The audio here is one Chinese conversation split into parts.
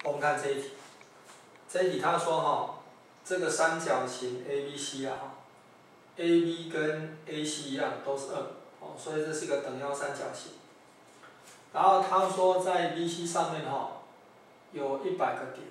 我们看这一题，这一题他说哈，这个三角形 ABC 啊，AB 跟 AC 一样都是2，所以这是一个等腰三角形。然后他说在 BC 上面有100个点，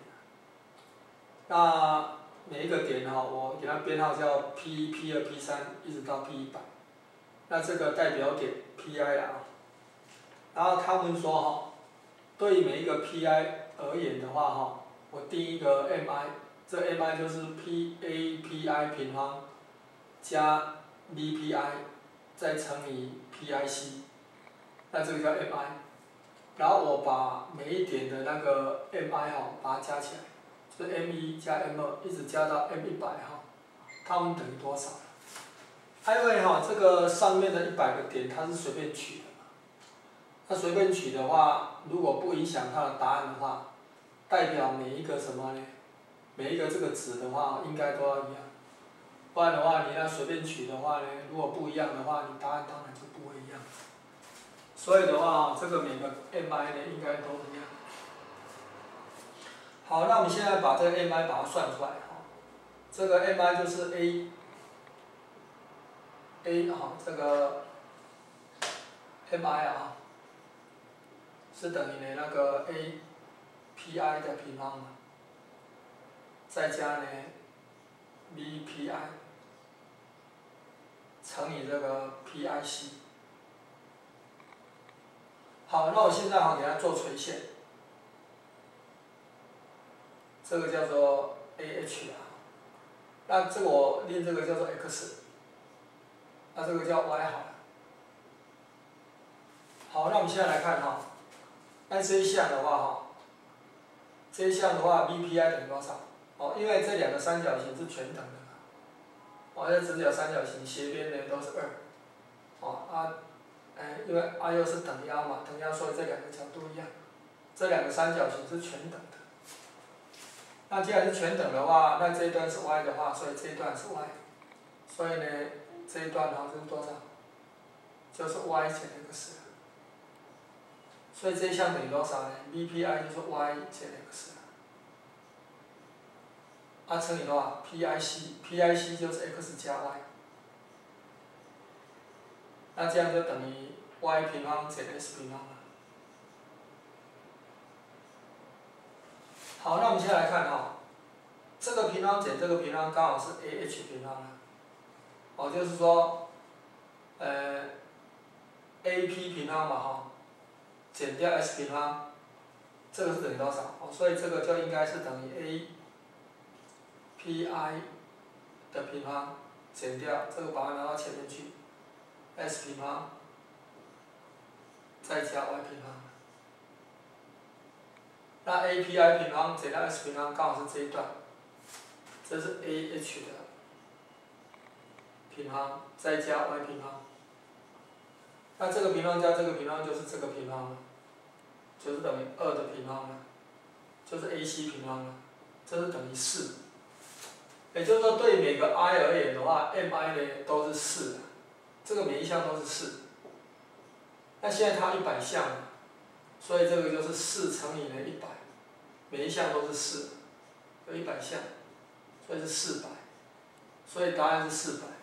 那每一个点我给它编号叫 P1、P2、P3 一直到 P100，那这个代表点 PI 啊。然后他们说对于每一个 PI 而言的话我定一个 MI， 这 MI 就是 PAPI 平方加 BPI 再乘以 PIC， 那这个叫 MI。然后我把每一点的那个 MI 把它加起来，就是 M1 加 M2 一直加到 M100它们等于多少？因为这个上面的100个点它是随便取的嘛，那随便取的话，如果不影响它的答案的话，代表每一个什么呢？每一个这个值的话应该都要一样，不然的话你那随便取的话呢，如果不一样的话，你答案当然就不会一样。所以的话这个每个 MI 呢应该都一样。好，那我们现在把这个 MI 把它算出来这个 MI 就是 A 这个 MI 是等于呢那个 API 的平方嘛，再加呢 BPI 乘以这个 PIC。好，那我现在给它做垂线，这个叫做 AH 那这个我令这个叫做 X， 那这个叫 Y 好了。好，那我们现在来看那这一项的话这一项的话 BPI 等于多少？因为这两个三角形是全等的这直角三角形斜边呢都是2，因为又是等腰嘛，等腰所以这两个角度一样，这两个三角形是全等的。那既然是全等的话，那这一段是 y 的话，所以这一段是 y， 所以呢这一段就是多少？就是 y 减 x。所以这一项等于多少呢 ？BPI 就是 y 减 x。乘以多少 ？PIC 就是 x 加 y。那这样就等于 y 平方减 s 平方了。好，那我们现在来看这个平方减这个平方刚好是 AH 平方了。就是说，AP 平方嘛减掉 S 平方，这个是等于多少？所以这个就应该是等于 API 的平方减掉这个把它拿到前面去 ，S 平方再加 Y 平方。那 API 平方减掉 S 平方刚好是这一段，这是 AH 的平方再加 Y 平方。那这个平方加这个平方就是这个平方了，就是等于2的平方了，就是 AC 平方了，这是等于4。也就是说，对每个 i 而言的话 ，mi 呢都是4，这个每一项都是4。那现在它100项，所以这个就是4乘以100，每一项都是4，有100项，所以是400，所以答案是400。